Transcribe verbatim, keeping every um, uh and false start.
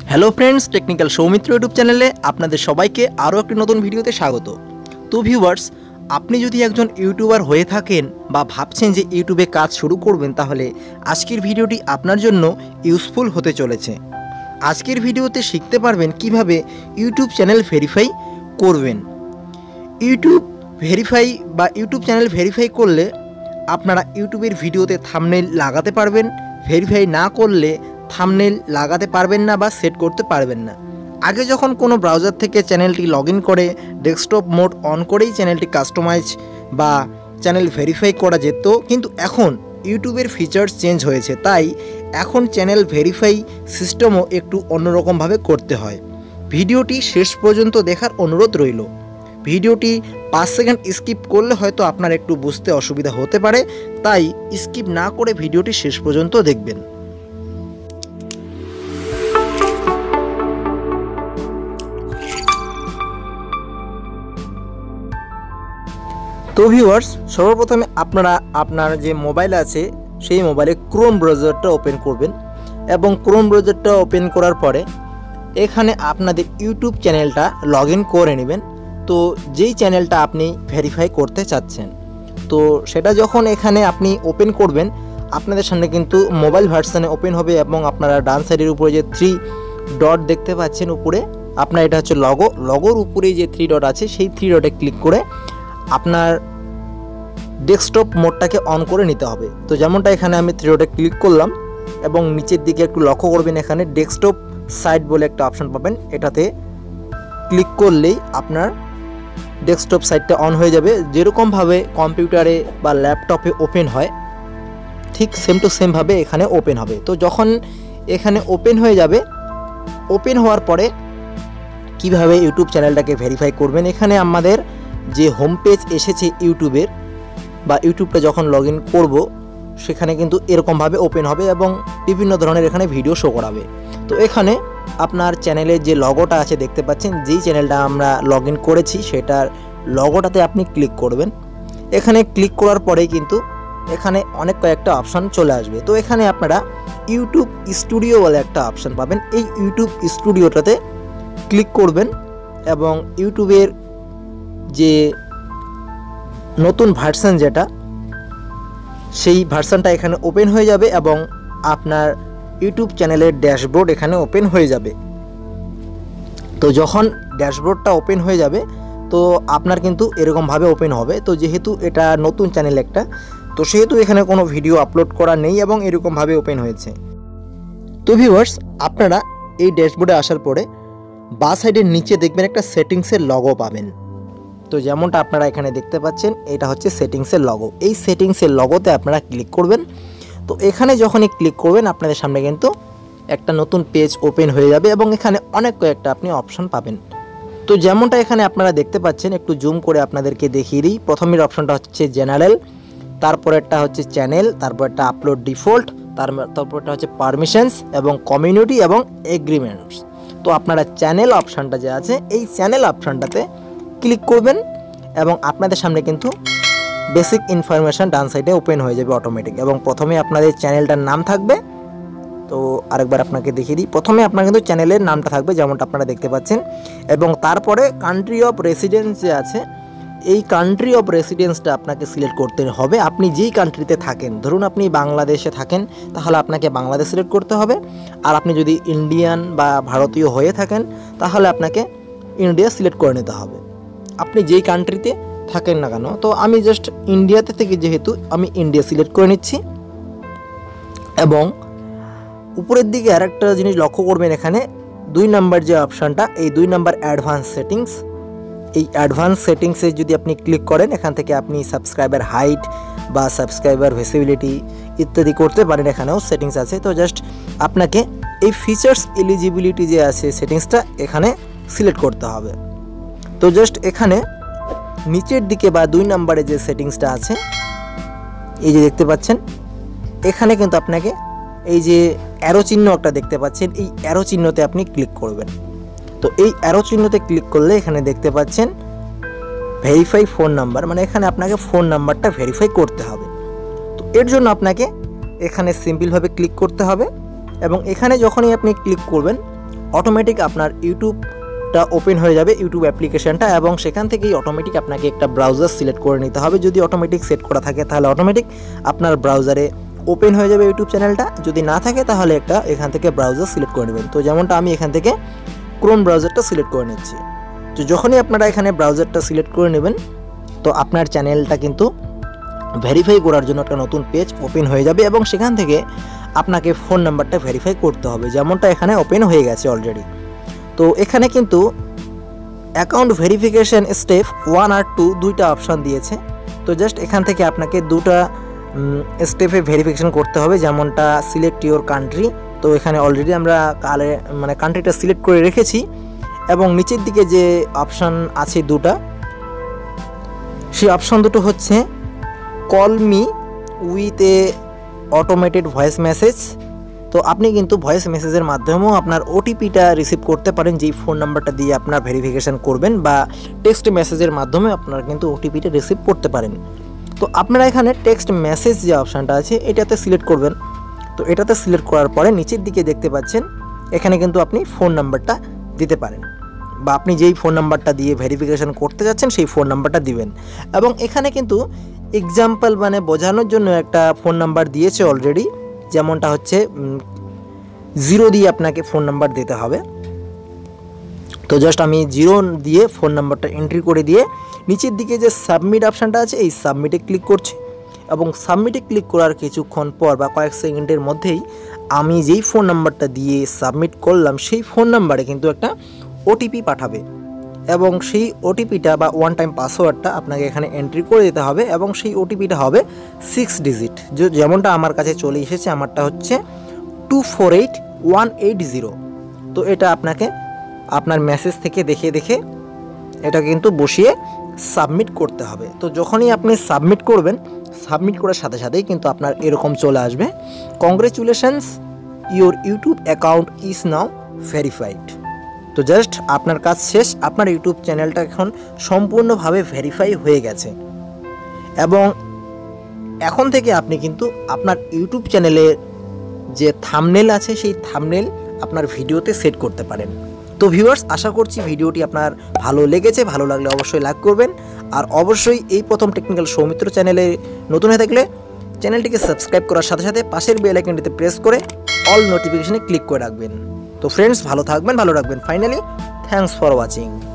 Hello friends, technical Soumitra YouTube চ্যানেলে আপনাদের সবাইকে আরও একটি নতুন ভিডিওতে স্বাগত। তো ভিউয়ার্স, আপনি যদি একজন ইউটিউবার হয়ে থাকেন বা ভাবছেন যে ইউটিউবে কাজ শুরু করবেন, তাহলে আজকের ভিডিওটি আপনার জন্য ইউজফুল হতে চলেছে। আজকের ভিডিওতে শিখতে পারবেন কিভাবে ইউটিউব চ্যানেল ভেরিফাই করবেন। ইউটিউব ভেরিফাই বা ইউটিউব চ্যানেল ভেরিফাই করলে আপনারা ইউটিউবের ভিডিওতে থাম্বনেইল লাগাতে পারবেন। ভেরিফাই না করলে থাম্বনেইল লাগাতে পারবেন না বা সেট করতে পারবেন না। আগে যখন কোনো ব্রাউজার থেকে চ্যানেলটি লগ ইন করে ডেস্কটপ মোড অন করেই চ্যানেলটি কাস্টমাইজ বা চ্যানেল ভেরিফাই করা যেত, কিন্তু এখন ইউটিউবের ফিচার্স চেঞ্জ হয়েছে, তাই এখন চ্যানেল ভেরিফাই সিস্টেমও একটু অন্যরকমভাবে করতে হয়। ভিডিওটি শেষ পর্যন্ত দেখার অনুরোধ রইল। ভিডিওটি পাঁচ সেকেন্ড স্কিপ করলে হয়তো আপনার একটু বুঝতে অসুবিধা হতে পারে, তাই স্কিপ না করে ভিডিওটি শেষ পর্যন্ত দেখবেন। তো ভিউয়ার্স, সর্বপ্রথমে আপনারা আপনার যে মোবাইল আছে সেই মোবাইলে ক্রোম ব্রাউজারটা ওপেন করবেন এবং ক্রোম ব্রাউজারটা ওপেন করার পরে এখানে আপনাদের ইউটিউব চ্যানেলটা লগ ইন করে নেবেন। তো যেই চ্যানেলটা আপনি ভেরিফাই করতে চাচ্ছেন, তো সেটা যখন এখানে আপনি ওপেন করবেন, আপনাদের সামনে কিন্তু মোবাইল ভার্সানে ওপেন হবে এবং আপনারা ডান সাইডের উপরে যে থ্রি ডট দেখতে পাচ্ছেন উপরে, আপনার এটা হচ্ছে লগো, লগোর উপরে যে থ্রি ডট আছে সেই থ্রি ডটে ক্লিক করে আপনার ডেস্কটপ মোডটাকে অন করে নিতে হবে। তো যেমনটা এখানে আমি থ্রি ডটে ক্লিক করলাম এবং নিচের দিকে একটু লক্ষ্য করবেন, এখানে ডেস্কটপ সাইট বলে একটা অপশন পাবেন। এটাতে ক্লিক করলেই আপনার ডেস্কটপ সাইটটা অন হয়ে যাবে। যেরকমভাবে কম্পিউটারে বা ল্যাপটপে ওপেন হয় ঠিক সেম টু সেমভাবে এখানে ওপেন হবে। তো যখন এখানে ওপেন হয়ে যাবে, ওপেন হওয়ার পরে কিভাবে ইউটিউব চ্যানেলটাকে ভেরিফাই করবেন, এখানে আমাদের যে হোম পেজ এসেছে ইউটিউবের বা ইউটিউবটা যখন লগ ইন করবো সেখানে কিন্তু এরকমভাবে ওপেন হবে এবং বিভিন্ন ধরনের এখানে ভিডিও শো করাবে। তো এখানে আপনার চ্যানেলের যে লগোটা আছে দেখতে পাচ্ছেন, যেই চ্যানেলটা আমরা লগ ইন করেছি সেটার লগোটাতে আপনি ক্লিক করবেন। এখানে ক্লিক করার পরেই কিন্তু এখানে অনেক কয়েকটা অপশান চলে আসবে। তো এখানে আপনারা ইউটিউব স্টুডিও বলে একটা অপশান পাবেন। এই ইউটিউব স্টুডিওটাতে ক্লিক করবেন এবং ইউটিউবের যে নতুন ভার্সন যেটা সেই ভার্সনটা এখানে ওপেন হয়ে যাবে এবং আপনার ইউটিউব চ্যানেলের ড্যাশবোর্ড এখানে ওপেন হয়ে যাবে। তো যখন ড্যাশবোর্ডটা ওপেন হয়ে যাবে তো আপনার কিন্তু এরকমভাবে ওপেন হবে। তো যেহেতু এটা নতুন চ্যানেল একটা, তো সেহেতু এখানে কোনো ভিডিও আপলোড করা নেই এবং এরকমভাবে ওপেন হয়েছে। তো ভিউয়ার্স, আপনারা এই ড্যাশবোর্ডে আসার পরে বাঁ সাইডের নিচে দেখবেন একটা সেটিংসের লগো পাবেন। তো যেমনটা আপনারা এখানে দেখতে পাচ্ছেন, এটা হচ্ছে সেটিংসের লগো। এই সেটিংসের লগোতে আপনারা ক্লিক করবেন। তো এখানে যখনই ক্লিক করবেন আপনাদের সামনে কিন্তু একটা নতুন পেজ ওপেন হয়ে যাবে এবং এখানে অনেক কয়েকটা আপনি অপশন পাবেন। তো যেমনটা এখানে আপনারা দেখতে পাচ্ছেন, একটু জুম করে আপনাদেরকে দেখিয়ে দিই। প্রথমের অপশনটা হচ্ছে জেনারেল, তারপরেরটা হচ্ছে চ্যানেল, তারপরটা আপলোড ডিফল্ট, তারপরটা হচ্ছে পারমিশনস এবং কমিউনিটি এবং এগ্রিমেন্টস। তো আপনারা চ্যানেল অপশানটা যে আছে এই চ্যানেল অপশানটাতে ক্লিক করবেন এবং আপনাদের সামনে কিন্তু বেসিক ইনফরমেশান ডান সাইডে ওপেন হয়ে যাবে অটোমেটিক এবং প্রথমে আপনাদের চ্যানেলটার নাম থাকবে। তো আরেকবার আপনাকে দেখিয়ে দিই, প্রথমে আপনার কিন্তু চ্যানেলের নামটা থাকবে যেমনটা আপনারা দেখতে পাচ্ছেন এবং তারপরে কান্ট্রি অফ রেসিডেন্স যে আছে এই কান্ট্রি অফ রেসিডেন্সটা আপনাকে সিলেক্ট করতে হবে। আপনি যেই কান্ট্রিতে থাকেন, ধরুন আপনি বাংলাদেশে থাকেন, তাহলে আপনাকে বাংলাদেশ সিলেক্ট করতে হবে। আর আপনি যদি ইন্ডিয়ান বা ভারতীয় হয়ে থাকেন তাহলে আপনাকে ইন্ডিয়া সিলেক্ট করে নিতে হবে, আপনি যেই কান্ট্রিতে থাকেন না কেন। তো আমি জাস্ট ইন্ডিয়াতে থেকে যেহেতু আমি ইন্ডিয়া সিলেক্ট করে নিচ্ছি এবং উপরের দিকে আরেকটা জিনিস লক্ষ্য করবেন, এখানে দুই নাম্বার যে অপশানটা, এই দুই নাম্বার অ্যাডভান্স সেটিংস, এই অ্যাডভান্স সেটিংসে যদি আপনি ক্লিক করেন এখান থেকে আপনি সাবস্ক্রাইবার হাইট বা সাবস্ক্রাইবার ভিজিবিলিটি ইত্যাদি করতে পারেন, এখানেও সেটিংস আছে। তো জাস্ট আপনাকে এই ফিচার্স এলিজিবিলিটি যে আছে সেটিংসটা এখানে সিলেক্ট করতে হবে। তো জাস্ট এখানে নিচের দিকে বা দুই নম্বরে যে সেটিংসটা আছে এই যে দেখতে পাচ্ছেন, এখানে কিন্তু আপনাকে এই যে অ্যারো চিহ্ন একটা দেখতে পাচ্ছেন, এই অ্যারো চিহ্নতে আপনি ক্লিক করবেন। তো এই অ্যারো চিহ্নতে ক্লিক করলে এখানে দেখতে পাচ্ছেন ভেরিফাই ফোন নাম্বার, মানে এখানে আপনাকে ফোন নাম্বারটা ভেরিফাই করতে হবে। তো এর জন্য আপনাকে এখানে সিম্পলভাবে ক্লিক করতে হবে এবং এখানে যখনই আপনি ক্লিক করবেন অটোমেটিক আপনার ইউটিউবটা ওপেন হয়ে যাবে, ইউটিউব অ্যাপ্লিকেশনটা, এবং সেখান থেকেই অটোমেটিক আপনাকে একটা ব্রাউজার সিলেক্ট করে নিতে হবে। যদি অটোমেটিক সেট করা থাকে তাহলে অটোমেটিক আপনার ব্রাউজারে ওপেন হয়ে যাবে ইউটিউব চ্যানেলটা, যদি না থাকে তাহলে একটা এখান থেকে ব্রাউজার সিলেক্ট করে নেবেন। তো যেমনটা আমি এখান থেকে ক্রোম ব্রাউজারটা সিলেক্ট করে নিচ্ছি। তো যখনই আপনারা এখানে ব্রাউজারটা সিলেক্ট করে নেবেন তো আপনার চ্যানেলটা কিন্তু ভেরিফাই করার জন্য একটা নতুন পেজ ওপেন হয়ে যাবে, এবং সেখান থেকে আপনাকে ফোন নাম্বারটা ভেরিফাই করতে হবে, যেমনটা এখানে ওপেন হয়ে গেছে অলরেডি। তো এখানে কিন্তু অ্যাকাউন্ট ভেরিফিকেশন স্টেপ ওয়ান আর টু দুইটা অপশান দিয়েছে। তো জাস্ট এখান থেকে আপনাকে দুটা স্টেপে ভেরিফিকেশন করতে হবে, যেমনটা সিলেক্ট ইউর কান্ট্রি। তো এখানে অলরেডি আমরা কালে মানে কান্ট্রিটা সিলেক্ট করে রেখেছি, এবং নিচের দিকে যে অপশান আছে দুটা, সেই অপশান দুটো হচ্ছে call me with a automated voice message. তো আপনি কিন্তু ভয়েস মেসেজের মাধ্যমেও আপনার ওটিপিটা রিসিভ করতে পারেন, যেই ফোন নাম্বারটা দিয়ে আপনার ভেরিফিকেশান করবেন, বা টেক্সট মেসেজের মাধ্যমে আপনারা কিন্তু ওটিপিটা রিসিভ করতে পারেন। তো আপনারা এখানে টেক্সট মেসেজ যে অপশানটা আছে এটাতে সিলেক্ট করবেন। তো এটাতে সিলেক্ট করার পরে নিচের দিকে দেখতে পাচ্ছেন এখানে কিন্তু আপনি ফোন নাম্বারটা দিতে পারেন, বা আপনি যেই ফোন নাম্বারটা দিয়ে ভেরিফিকেশান করতে যাচ্ছেন সেই ফোন নাম্বারটা দিবেন। এবং এখানে কিন্তু এক্সাম্পল মানে বোঝানোর জন্য একটা ফোন নাম্বার দিয়েছে অলরেডি, যেমনটা হচ্ছে জিরো দিয়ে আপনাকে ফোন নাম্বার দিতে হবে। তো জাস্ট আমি জিরো দিয়ে ফোন নাম্বারটা এন্ট্রি করে দিয়ে নিচের দিকে যে সাবমিট অপশানটা আছে এই সাবমিটে ক্লিক করছি, এবং সাবমিটে ক্লিক করার কিছুক্ষণ পর বা কয়েক সেকেন্ডের মধ্যেই আমি যেই ফোন নাম্বারটা দিয়ে সাবমিট করলাম সেই ফোন নাম্বারে কিন্তু একটা ওটিপি পাঠাবে, এবং সেই ওটিপিটা বা ওয়ান টাইম পাসওয়ার্ডটা আপনাকে এখানে এন্ট্রি করে দিতে হবে, এবং সেই ওটিপিটা হবে সিক্স ডিজিট, যেমনটা আমার কাছে চলে এসেছে। আমারটা হচ্ছে two four eight one eight zero. তো এটা আপনাকে আপনার মেসেজ থেকে দেখে দেখে এটা কিন্তু বসিয়ে সাবমিট করতে হবে। তো যখনই আপনি সাবমিট করবেন, সাবমিট করার সাথে সাথেই কিন্তু আপনার এরকম চলে আসবে, congratulations your YouTube account is now verified. তো জাস্ট আপনার কাজ শেষ, আপনার ইউটিউব চ্যানেলটা এখন সম্পূর্ণভাবে ভেরিফাই হয়ে গেছে, এবং এখন থেকে আপনি কিন্তু আপনার ইউটিউব চ্যানেলের যে থাম্বনেল আছে সেই থাম্বনেল আপনার ভিডিওতে সেট করতে পারেন। তো ভিউয়ার্স, আশা করছি ভিডিওটি আপনার ভালো লেগেছে। ভালো লাগলে অবশ্যই লাইক করবেন, আর অবশ্যই এই প্রথম টেকনিক্যাল সৌমিত্র চ্যানেলে নতুন হয়ে থাকলে চ্যানেলটিকে সাবস্ক্রাইব করার সাথে সাথে পাশের বেল আইকনটিতে প্রেস করে অল নোটিফিকেশনে ক্লিক করে রাখবেন। তো ফ্রেন্ডস, ভালো থাকবেন, ভালো রাখবেন। Finally thanks for watching.